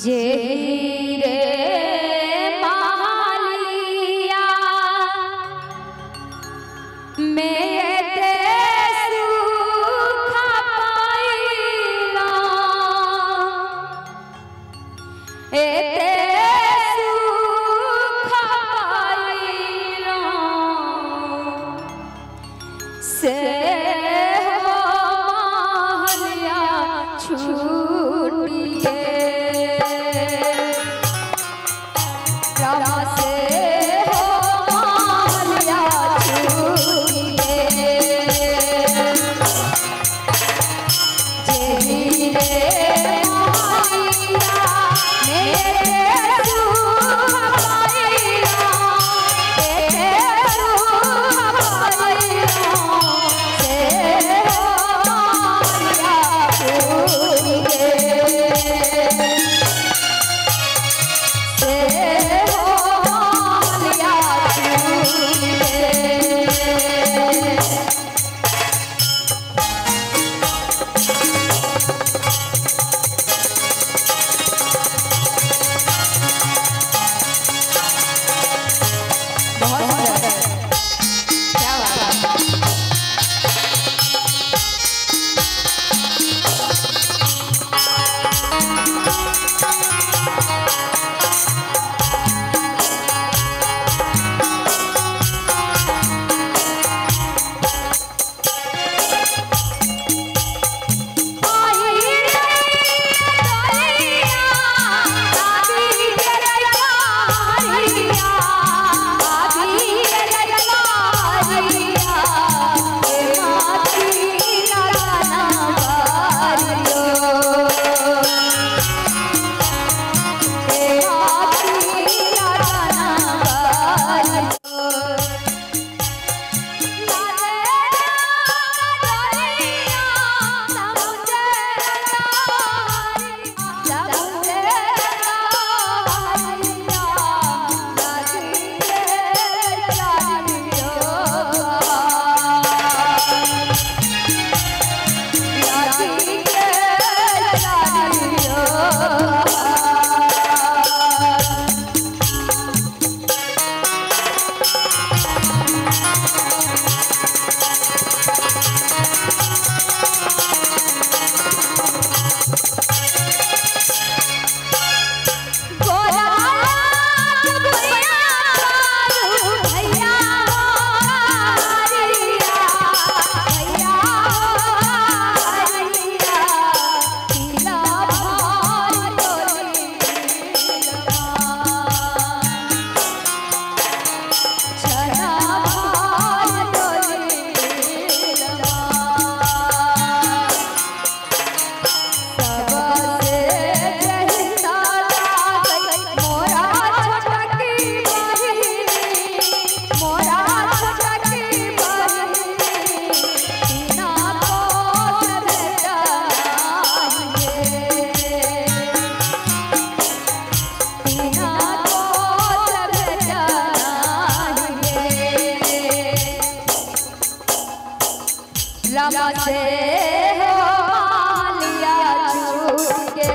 जेही रे मालिया मेते सुख पाइला एते सुख पाइला से हो मालिया छूटिए रामा से हो मालिया छूटिए जेही रे मालिया मेरे सुख पाइला एते सुख पाइला से हो मालिया छूटिए रामा से हो मालिया छूट के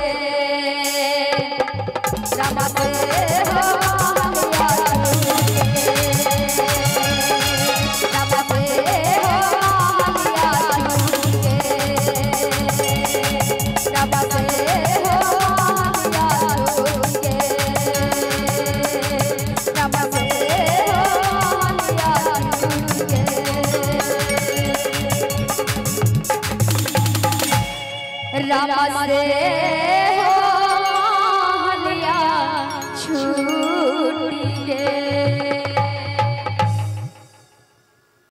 रामा से हो मालिया छूट के रामा से हो मालिया छूट के रामा से हो मालिया छूट के रामा से हो मालिया छूट के रामा से